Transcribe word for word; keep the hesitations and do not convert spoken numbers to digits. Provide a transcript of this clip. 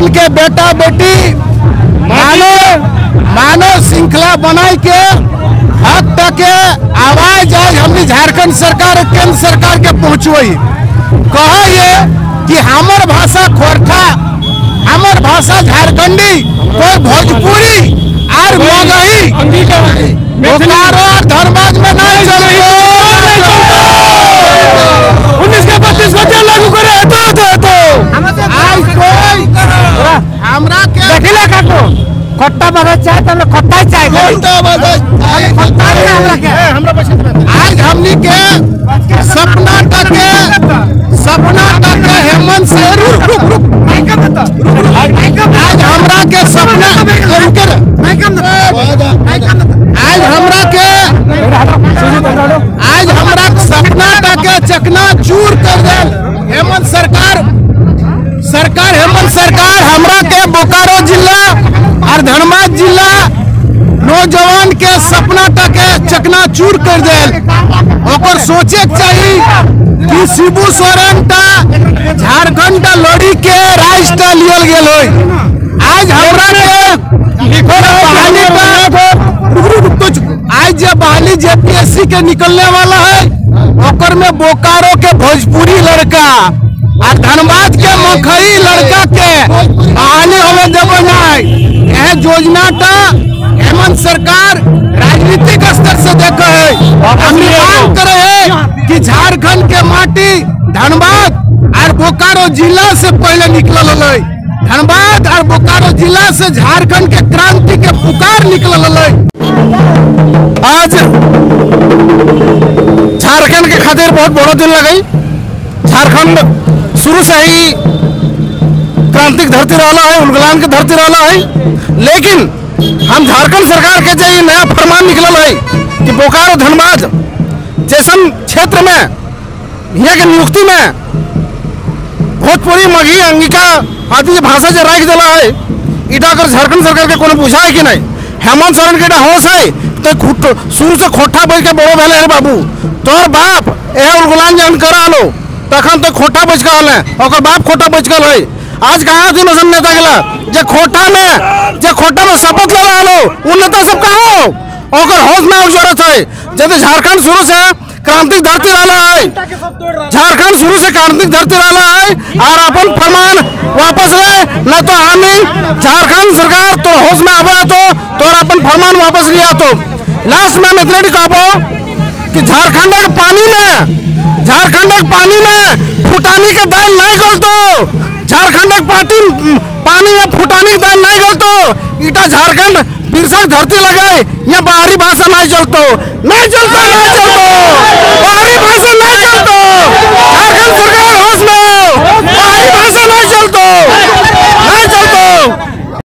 झारखंड के बेटा बेटी मानव मानव श्रृंखला बनाई के हक तक के आवाज आज हमने झारखंड सरकार और केंद्र सरकार के पहुंचवई कहा ये कि हमार भाषा खोरठा हमार भाषा झारखंडी कोई भोजपुरी और मगही बोकारो और धनबाद में नहीं चले उन्नीस के बत्तीस को लागू करे तो तो तो आज कोई हमरा के देखिला काको खट्टा बगत चाहे तो खट्टा ही चाहे खट्टा बगत खट्टा हमरा के हमरा पसंद आज हमनी के सपना तक के सपना तक के हेमंत से रुक रुक रुक आज हमरा के सपना आज हमरा के आज हमरा सपना तक के चकना चूर कर दे हेमंत सरकार सरकार हेमंत सरकार हमरा के बोकारो जिला और धनबाद जिला नौजवान के सपना तक चकना चूर कर दे और सोचे चाहिए कि शिबू सोरेन ता झारखंड ता लड़ी के राष्ट्र लियल गेल होई आज हमरा के बहाली आज जब बहाली जेपीएससी के निकलने वाला है ओकर में बोकारो के भोजपुरी लड़का और धनबाद के मखई लड़का के बहाली होवे देव नहीं यह योजना टा हेमंत सरकार राजनीतिक स्तर से देखे है हम मांग करे है कि झारखंड के माटी धनबाद और बोकारो जिला से पहले निकल है धनबाद और बोकारो जिला से झारखंड के क्रांति के पुकार निकल है। आज झारखंड के खातिर बहुत बड़ा दिन लगी। झारखंड शुरू से ही क्रांतिक धरती रहा है उलगलान के धरती रहा है लेकिन हम झारखंड सरकार के जो नया फरमान निकल है कि बोकारो धनबाद जैसन क्षेत्र में यहाँ के नियुक्ति में भोजपुरी मगही अंगिका आदि भाषा जो राख दिला है इटा अगर झारखंड सरकार के कोनो पूछा है कि नहीं हेमंत सोरेन के होश है तो शुरू से खोटा बज के बड़ो भले है बाबू तोर बाप यह उलगुलान जन करा लो तखन तो खोटा बच गल है और बाप खोटा बच गल है आज कहाँ थी नजर नेता गला जे खोटा में जे खोटा में शपथ ले लो उन नेता सब कहा हो और होश में जरूरत है जब झारखंड शुरू से क्रांतिक धरती रहा है झारखंड शुरू से क्रांतिक धरती रहा है और अपन फरमान वापस ले न तो हमें झारखंड सरकार तो होश में आवे तो तो अपन फरमान वापस लिया तो लास्ट में मैं इतना कहबो कि झारखंड के पानी में झारखंड के पानी में फुटानी के दाल नहीं गलतो झारखंड के पानी पानी में फुटानी के दाल नहीं गलतो इटा झारखंड बिरसा धरती लगाए यहाँ बाहरी भाषा नहीं चलतो नहीं चलता